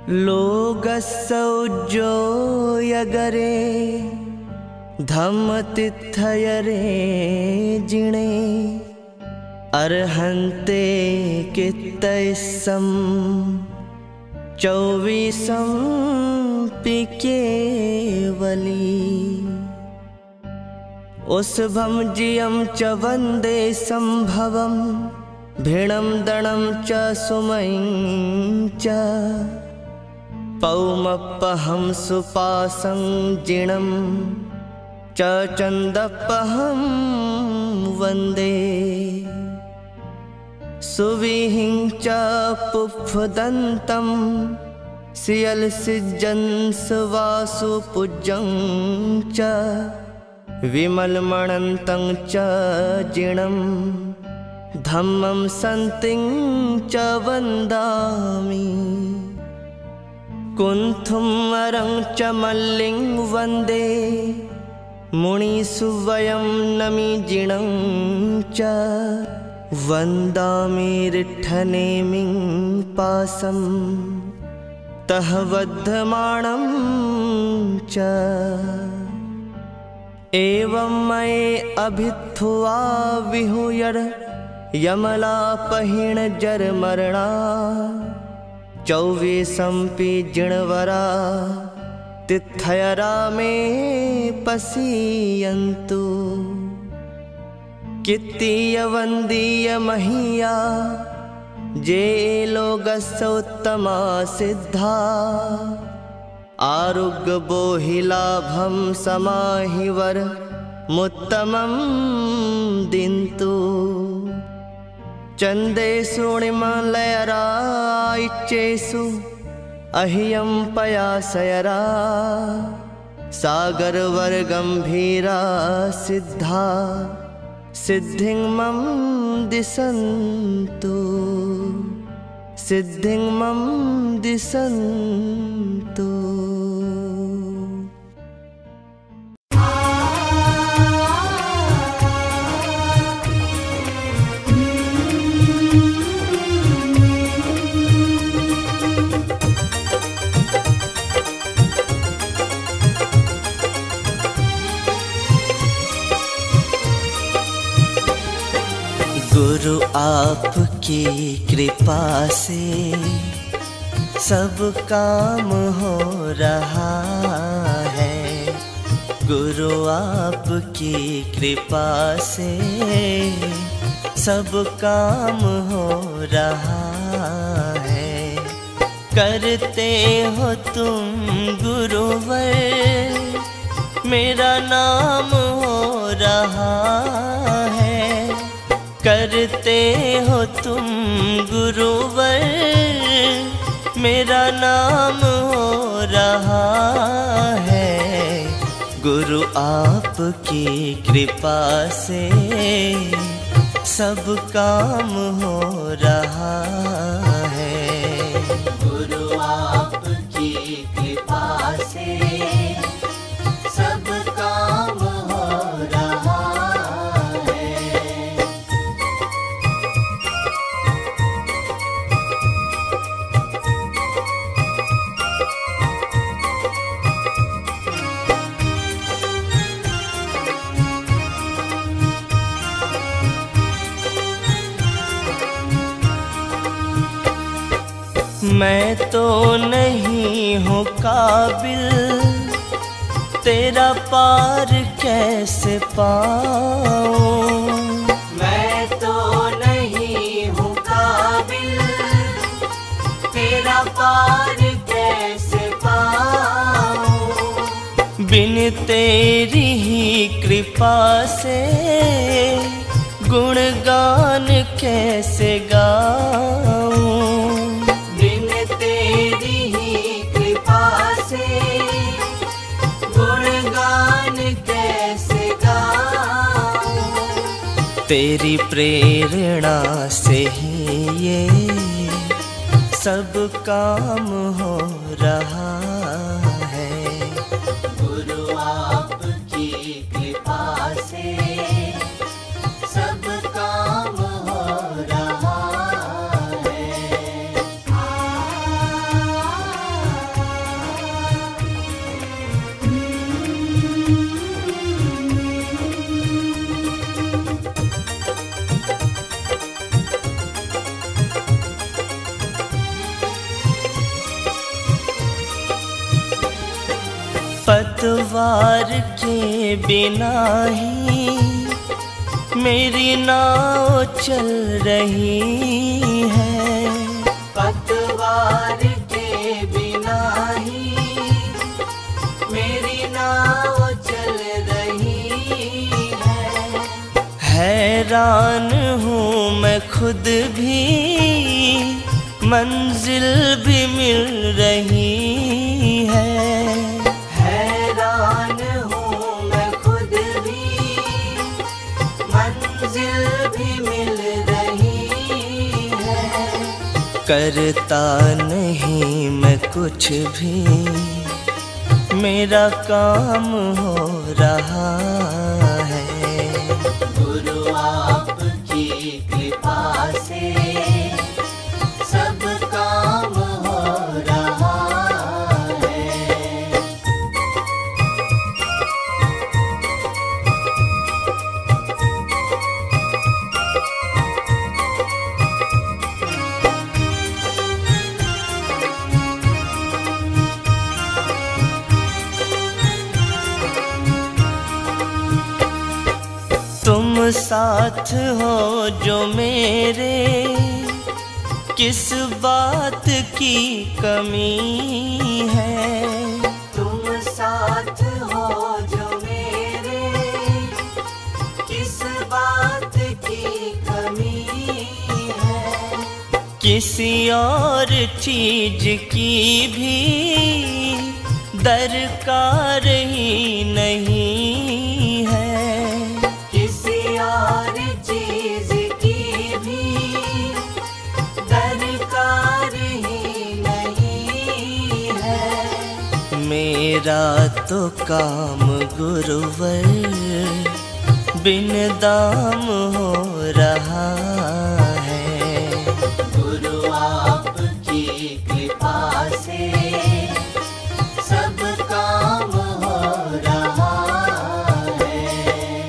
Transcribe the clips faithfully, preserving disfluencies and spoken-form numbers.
लोगस्सौ जोयगरे धम्मतिथयरे जिणे अर्हन्ते कित्तैस्सं चौवीसं पिकेवली उस्भं जियं च वन्दे संभवं भिणं दणं च सुमयं च पौमप्पहं सुपासं जिणं च चन्दप्पहं वन्दे सुविहिं च पुफ्फदन्तं सियलसिज्जं सुवासुपूज्यं च विमलमणन्तं च जिणं धम्मं सन्तिं च वन्दामि कुन्थुम् अरं च मल्लिं वन्दे मुनिसुवयं नमि जिणं च वन्दामि रिट्ठनेमिं पासं तः बद्धमाणं च एवं मये अभित्थुआ विहुयर यमलापहिण जरमरणा चौवीसंपि जिणवरा तिथयरा मे पसीयन्तु कित्तीय वन्दीय महीया जे लोगस्सोत्तमा सिद्धा आरुग्य बोहिलाभं समाहिवर मुत्तमं दिन्तु चन्देषु निमलयराइच्चेषु अह्यं पयासयरा सागरवर्गम्भीरा सिद्धा सिद्धिं मम दिशन्तु सिद्धिं मम दिशन्तु। गुरु आपकी कृपा से सब काम हो रहा है। गुरु आपकी कृपा से सब काम हो रहा है। करते हो तुम गुरुवर मेरा नाम हो रहा है। करते हो तुम गुरुवर मेरा नाम हो रहा है। गुरु आपकी कृपा से सब काम हो रहा है। गुरु आपकी कृपा से सब काम हो रहा है। मैं तो नहीं हूँ काबिल तेरा पार कैसे पाऊँ। मैं तो नहीं हूँ काबिल तेरा पार कैसे पाऊँ। बिन तेरी ही कृपा से गुणगान कैसे गाऊँ। तेरी प्रेरणा से ही ये सब काम हो रहा है। गुरु आपकी कृपा से सब काम हो रहा है। पतवार के बिना ही मेरी नाव चल रही है। पतवार के बिना ही मेरी नाव चल रही है। हैरान हूँ मैं खुद भी, मंजिल भी मिल रही है। हैरान हूँ मैं खुद भी, मंजिल भी मिल रही है। करता नहीं मैं कुछ भी, मेरा काम हो रहा है। गुरु आपकी कृपा से सब काम हो रहा है। तुम साथ हो जो मेरे, किस बात की कमी है। तुम साथ हो जो मेरे, किस बात की कमी है। किसी और चीज की भी दरकार ही नहीं है। किसी और चीज की भी दरकार ही नहीं है। मेरा तो काम गुरुवर बिन दाम हो रहा है। गुरु आपकी कृपा से सब काम हो रहा है।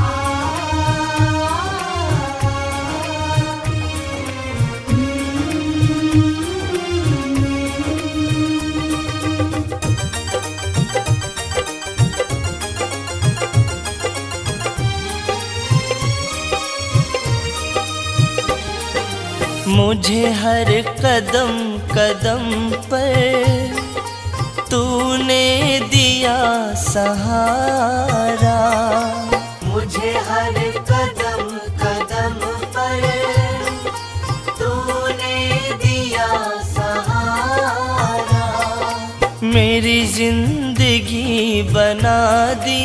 मुझे हर कदम कदम पर तूने दिया सहारा। मुझे हर कदम कदम पर तूने दिया सहारा। मेरी जिंदगी बना दी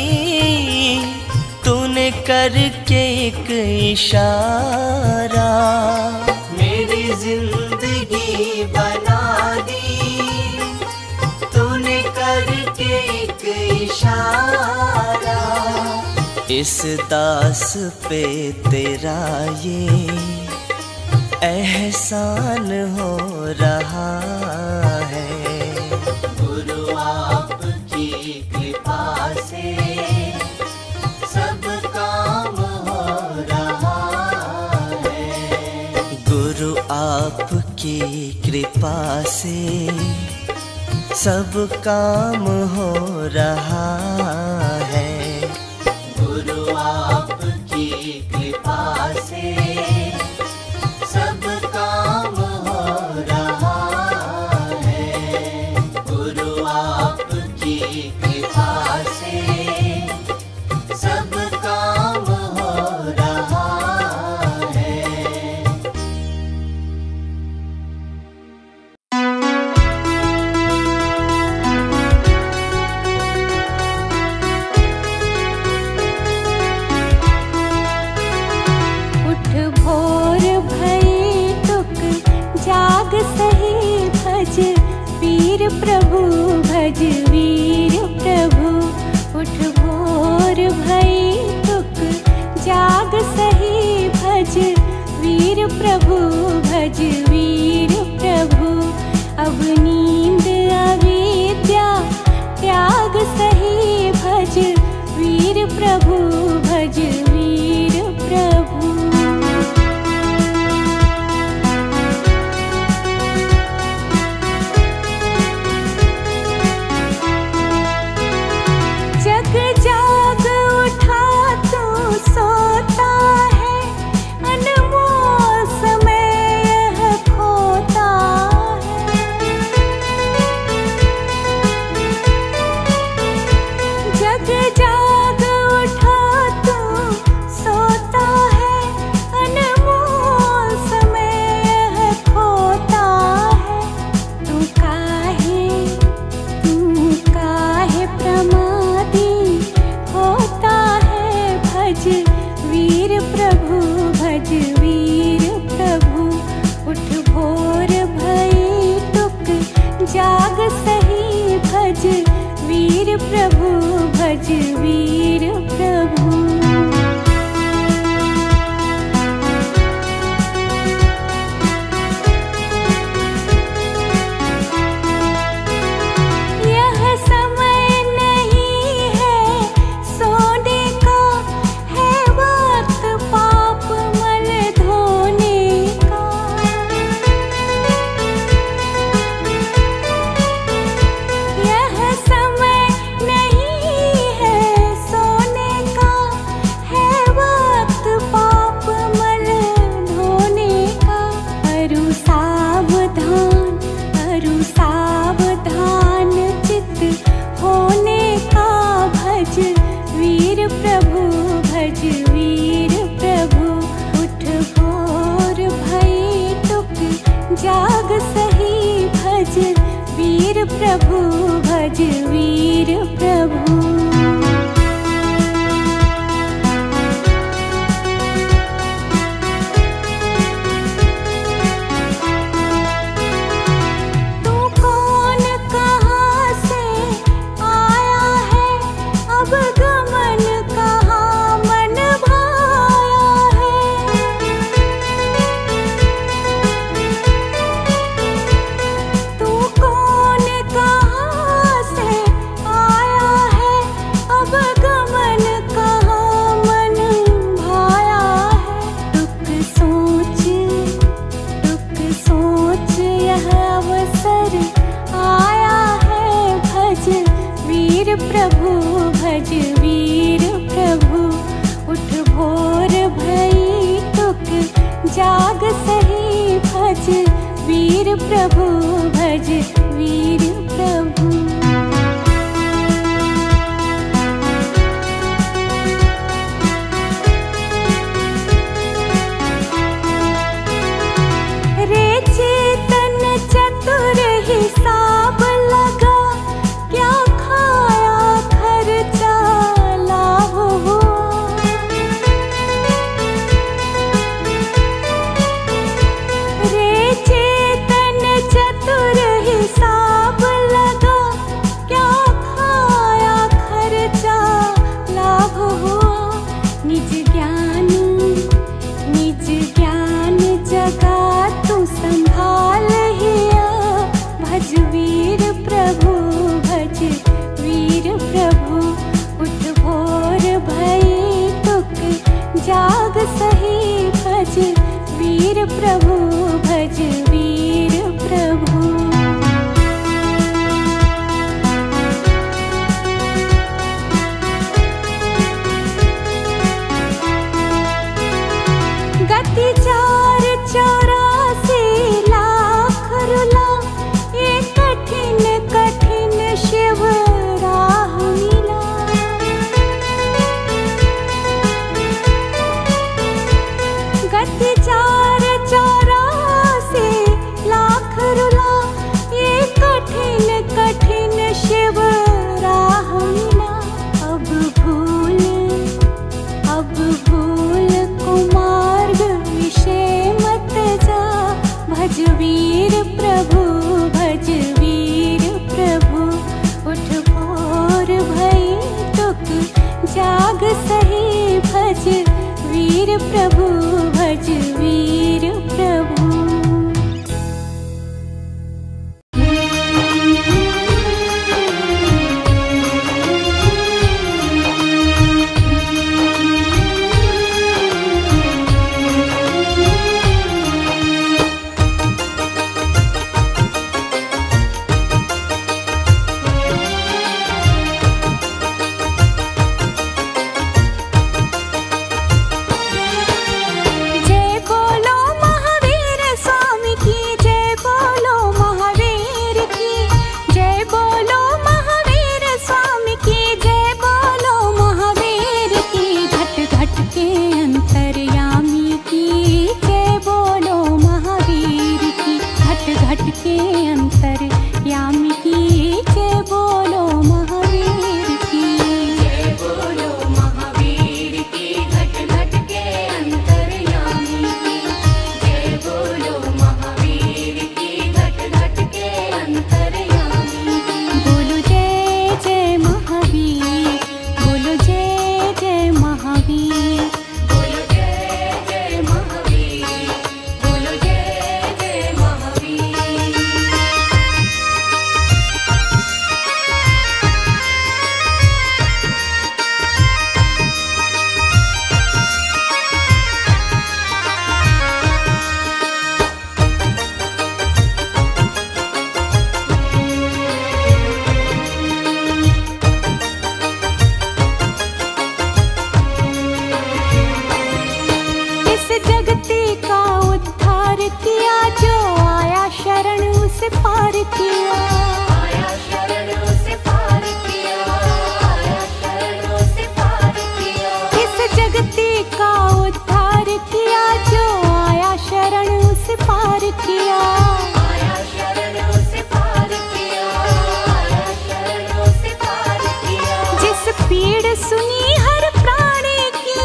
तूने करके एक इशारा। मेरी जिंदगी बना दी तूने करके एक इशारा। इस दास पे तेरा ये एहसान हो रहा है। गुरु आपकी कृपा से सब काम हो रहा है। गुरु आपकी कृपा से सब काम हो रहा है। गुरु आपकी कृपा से सब काम हो रहा है। गुरु आपकी कृपा से सब काम हो रहा है। उठ भोर भई तुक जाग सही भज वीर प्रभु भज वीर प्रभु। उठ भोर भई तुक जाग सही भज वीर प्रभु भज वीर प्रभु। अब नींद अविद्या त्याग सही भज वीर प्रभु भज वीर प्रभु। भज वीर प्रभु। प्रभु भज वीर प्रभु। तू कौन कहाँ से आया है, अब गमन कहाँ मन भाया है। तू कौन कहाँ से आया है, अब गमन कहाँ मन भाया है। दुख सोच दुख सोच यह अवसर आया है, भज वीर प्रभु भज वीर प्रभु। उठ भोर भई तुक जाग सही, भज वीर प्रभु भज वीर प्रभु। रे चेतन चतुर हिसाब लगा, क्या खाया खर्चा लाभ हुआ। रे चेतन चतुर हिसाब लगा, क्या खाया खर्चा लाभ हुआ। निज ज्ञान निज ज्ञान जगा तू संभाल हिया, भज वीर प्रभु भज वीर प्रभु। उठ भोर भई तुक जाग सही, भज वीर प्रभु भज वीर प्रभु। गति चार चौरासी लाख रुला, ये कठिन कठिन शिव राह मिला। गति चार चौरासी लाख रुला, ये कठिन कठिन शिव राह मिला। अब भूल अब भूल कुमार्ग विषय मत जा, भज वीर प्रभु भज वीर प्रभु। उठ भोर भई तुक जाग सही, भज वीर प्रभु भज वीर प्रभु। जय बोलो महावीर स्वामी की, जय बोलो महावीर की। जय बोलो महावीर स्वामी की, जय बोलो महावीर की। घट घट के अंतर्यामी की, जय बोलो महावीर की। घट घट के अंतर्यामी की, जय बोलो महावीर की। जय बोलो महावीर की, घट घट के अंतर्यामी की। जय बोलो महावीर की, घट घट के अंतर्यामी की। बोलो जय जय महावीर, पार किया, आया शरणों से पार किया, आया शरणों से पार किया। इस जगती का उद्धार किया, जो आया शरण उसे पार किया, आया शरणों से पार किया, आया शरणों से पार किया। जिस पीड़ सुनी हर प्राणी की,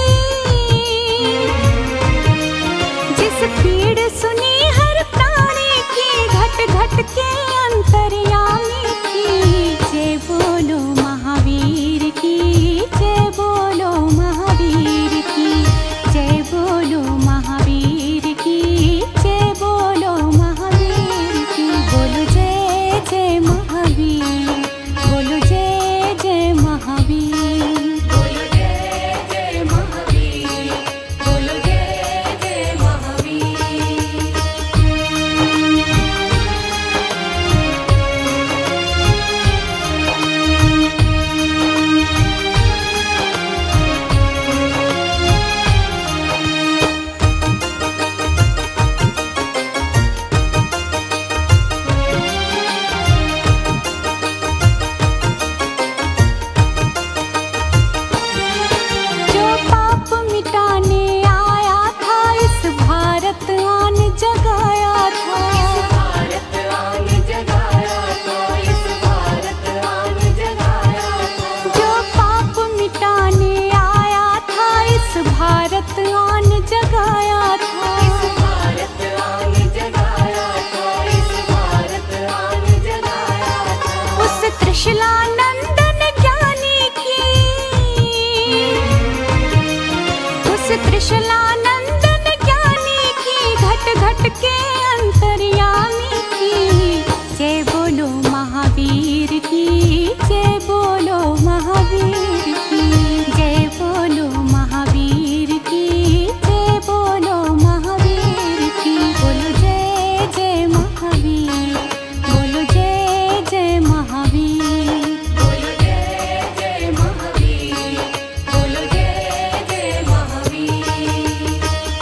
जिस पीड़ सुनी हर प्राणी की, घट घट के अंतर्यामी की। जय बोलो महावीर की, जय बोलो महावीर की, जय बोलो महावीर की, जय बोलो महावीर की। बोलो जय जय महावीर, बोलो जय जय महावीर, बोलो जय जय महावीर, बोलो जय जय महावीर। जो पाप मिटाने आया था, इस भारत आन जगाया था, इस भारत आन जगाया था, इस भारत आन जगाया था। जो पाप मिटाने आया था, इस भारत आन जगाया था। इस भारत आन जगाया था, इस भारत आन जगाया था। उस त्रिशूलानंदन ज्ञानी की, उस त्रिशूलानंदन ज्ञानी की, घट घट के अंतर्यामी की। जय बोलो महावीर की, जय बोलो महावीर की, जय बोलो महावीर की, जय बोलो महावीर की। बोलो जय जय महावीर, बोलो जय जय महावीर, बोलो जय जय महावीर, बोलो जय जय महावीर।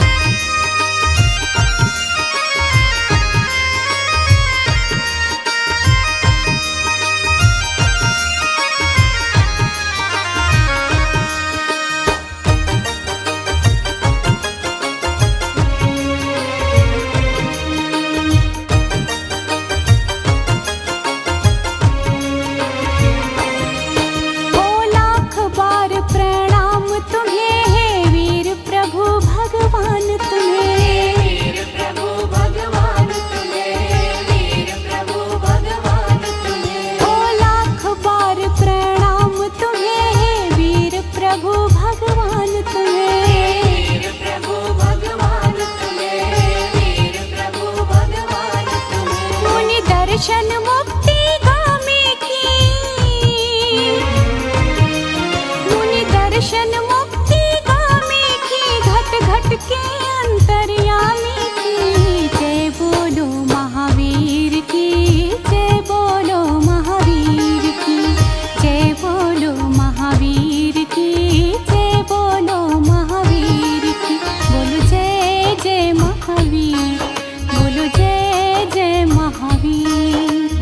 ओ लाख बार प्रणाम तुम्हें, हे वीर प्रभु भगवान तुम्हें। वीर प्रभु भगवान तुम्हें, वीर प्रभु भगवान तुम्हें। ओ लाख बार प्रणाम तुम्हें, हे वीर प्रभु भगवान तुम्हें। वीर प्रभु भगवान तुम्हें, वीर प्रभु भगवान तुम्हें। मुनि दर्शन मुक्ति गामी की, मुनि दर्शन मुक्ति गामी की, घट घट के अंतर्यामी की। जय बोलो महावीर की, जय बोलो महावीर की, जय बोलो महावीर की, जय बोलो महावीर की। बोलो जय जय महावीर, बोलो जय जय महावीर,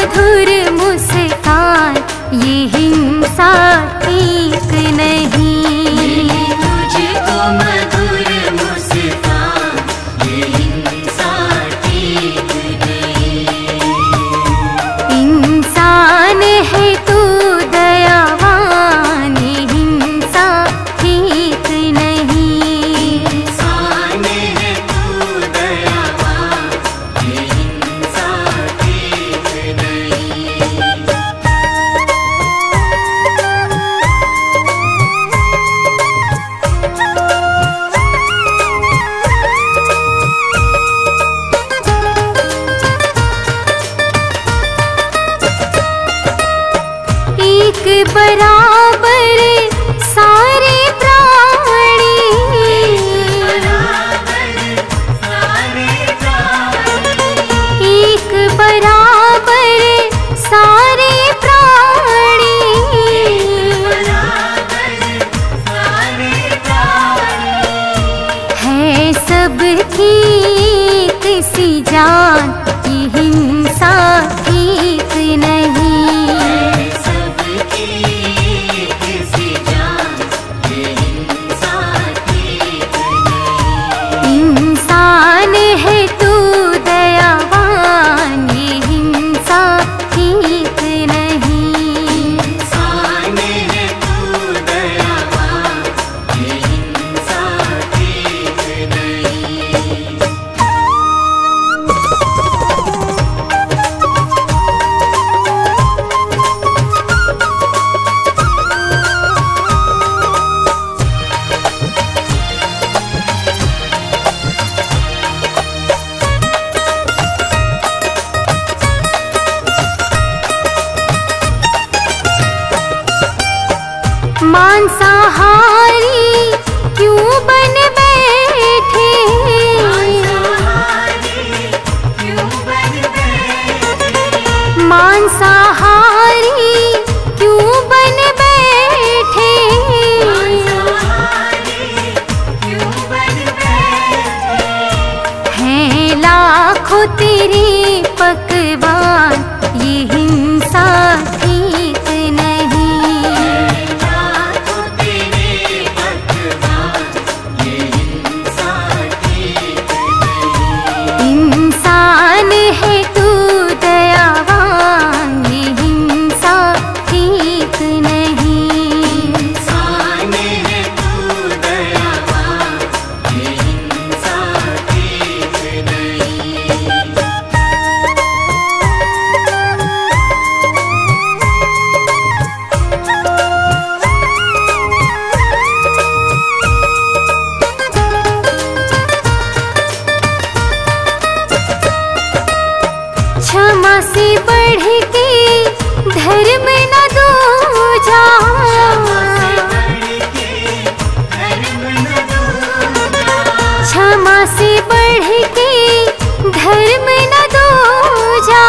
मधुर मुस्कान, ये हिंसा ठीक नहीं। तुझको मधुर मुस्कान, ये हिंसा ठीक नहीं। इंसान है तू दयावान, ये हिंसा ठीक नहीं। इंसान है तू दयावान, ये हिंसा ठीक नहीं। एक बराबर सारे प्राणी, एक बराबर सारे प्राणी, है सबकी किसी जान, ये हिंसा ठीक नहीं। इंसान है तू दयावान, ये हिंसा ठीक नहीं। इंसान है तू दयावान, ये हिंसा ठीक नहीं। मांसाहारी क्यों बन बैठे, मांसाहारी क्यों बन बैठे, हैं लाखों तेरे पकवान, ये हिंसा ठीक नहीं। इंसान है तू दयावान, ये हिंसा ठीक नहीं। इंसान है तू दयावान, ये हिंसा ठीक नहीं। क्षमा से बढ़ के धर्म न दूजा, क्षमा से बढ़ के धर्म न दूजा,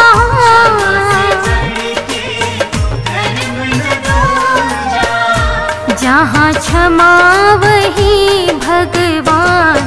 जहाँ क्षमा वही भगवान,